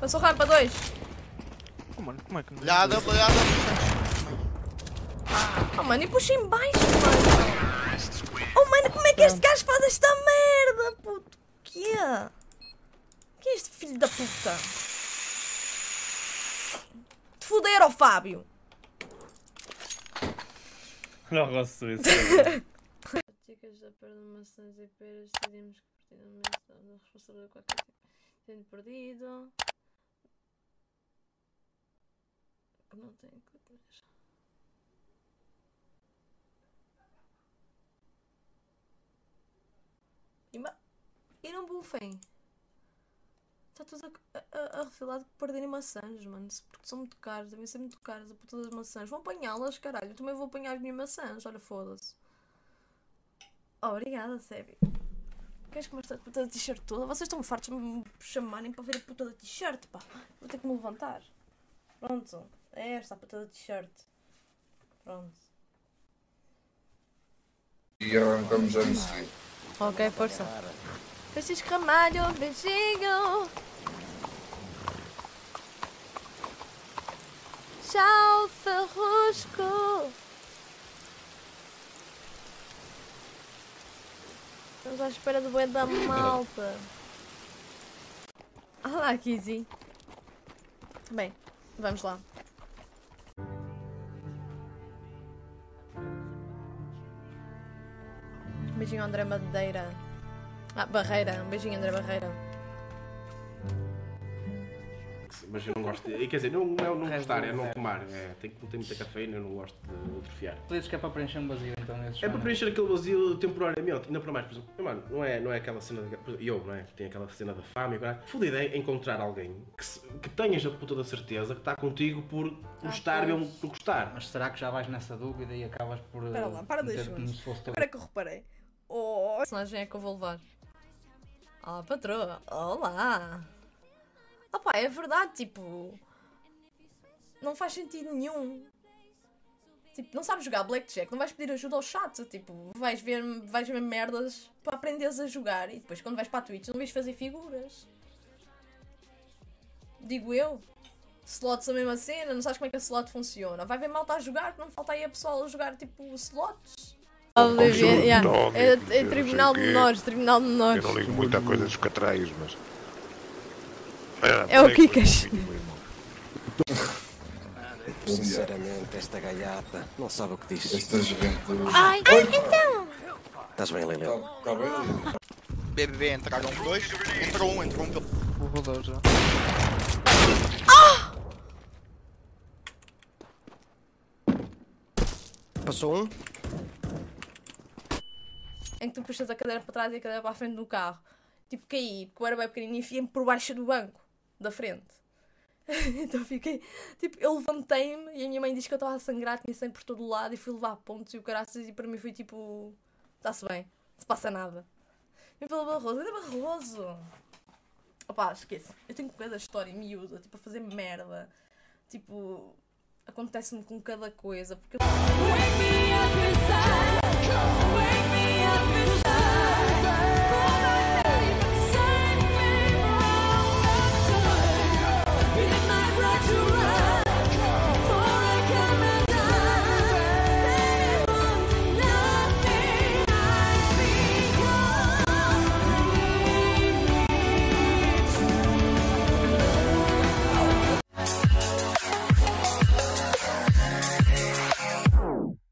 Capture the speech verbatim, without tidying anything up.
Passou raio para dois. Oh, mano, como é que não... Olhada, olhada. Oh mano, e puxa em baixo, mano. Oh mano, como é que este gajo faz esta merda, puto? O que é? O que é este filho da puta? Te fuder, ó Fábio. Não gosto disso. Dicas da perda de maçãs e peras, decidimos que pertinamente a responsabilidade de qualquer tipo tendo perdido. Que não tem que comer. E não bufem. Está tudo a, a, a refilar de perderem maçãs, mano. Porque são muito caras, devem ser muito caras a puta das maçãs. Vão apanhá-las, caralho. Eu também vou apanhar as minhas maçãs, olha, foda-se. Oh, obrigada, Sébi. Queres comer esta puta da t-shirt toda? Vocês estão fartos de me chamarem para ver a puta da t-shirt, pá. Vou ter que me levantar. Pronto. É esta a puta da t-shirt. Pronto. E arrancamos já no seguinte. Ok, força. Francisco Ramalho, beijinho. Tchau, Ferrusco. Estamos à espera do bué da malta. Ah lá, Kizzy. Bem, vamos lá. Beijinho, André Madeira. Ah, Barreira. Um beijinho, André Barreira. Mas eu não gosto de... Quer dizer, não, não, não gostar, é não tomar. É, tem que ter muita cafeína, eu não gosto de atrofiar. Tu dizes que é para preencher um vazio, então, nesses É para preencher aquele vazio temporariamente, ainda para mais, por exemplo, mano, não é, não é aquela cena, de, eu, não é, que tem aquela cena da fama e caralho. Fuda ideia é encontrar alguém que, se, que tenhas a puta da certeza que está contigo por gostar mesmo por gostar. Mas será que já vais nessa dúvida e acabas por... Espera lá, para dois segundos. Agora que eu reparei. Oh, a personagem é que eu vou levar. Olá, patroa. Olá. Opá, é verdade, tipo... Não faz sentido nenhum. Tipo, não sabes jogar Blackjack, não vais pedir ajuda ao chat. Tipo, vais ver, vais ver merdas para aprenderes a jogar. E depois quando vais para a Twitch não vais fazer figuras. Digo eu. Slots a mesma cena, não sabes como é que a slot funciona. Vai ver malta a jogar, que não falta aí a pessoal a jogar tipo slots. Olivia, yeah. É, é tribunal de menores, tribunal de menores. Eu não ligo muito à coisa dos catraios, mas... É, é o Kikas. Sinceramente, esta gaiata não sabe o que diz. Esta juventude... Ai, ai, então! Estás bem, Lilian? Tá, tá bem, Lilian? B B B, entraram dois, entrou um, entrou um pelo... Vou rodar já. Ah! Passou um? Em que tu puxas a cadeira para trás e a cadeira para a frente do carro. Tipo, caí, porque eu era bem pequenino e enfiei-me por baixo do banco da frente. Então fiquei, tipo, eu levantei-me e a minha mãe disse que eu estava a sangrar, tinha sangue por todo o lado e fui levar pontos e o caraças e para mim foi tipo, está-se bem, não se passa nada. E pelo Barroso, ainda Barroso! Opá, esqueça, eu tenho cada história miúda, tipo, a fazer merda, tipo, acontece-me com cada coisa, porque eu... Wake me up inside, wake me up inside.